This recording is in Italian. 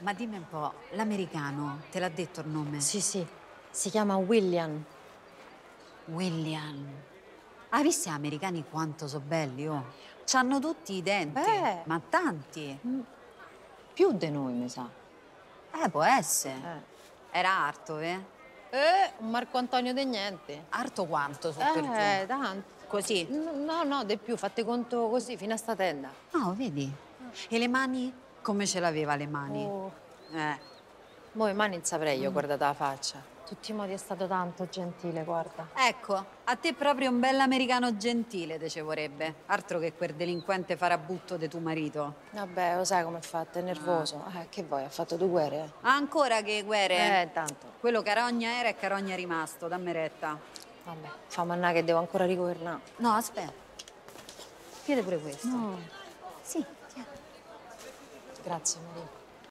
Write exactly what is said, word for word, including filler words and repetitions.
Ma dimmi un po', l'americano, te l'ha detto il nome? Sì, sì, si chiama William. William. Hai visto gli americani quanto sono belli, oh? C'hanno tutti i denti, Eh, ma tanti. mm, più di noi, mi sa. Eh, può essere. Eh. Era arto, eh? Eh, un Marco Antonio de niente. Arto quanto, su per giù? Eh, tanto. Così? N- No, no, di più, fate conto così, fino a sta tenda. Oh, vedi? E le mani? Come ce l'aveva le mani? Oh, Eh. mo' i mani non saprei io, Mm. guardate la faccia. Tutti i modi è stato tanto gentile, guarda. Ecco, a te proprio un bell'americano gentile, te ci vorrebbe. Altro che quel delinquente farabutto di tuo marito. Vabbè, lo sai com'è fatto, è nervoso. Eh, che vuoi, ha fatto due guerre? Ancora che guerre? Eh, tanto. Quello carogna era e carogna è rimasto, dammi retta. Vabbè, fa mannà che devo ancora rigovernare. No, aspetta. Chiede pure questo. No. Sì, tieni. Grazie, Maria.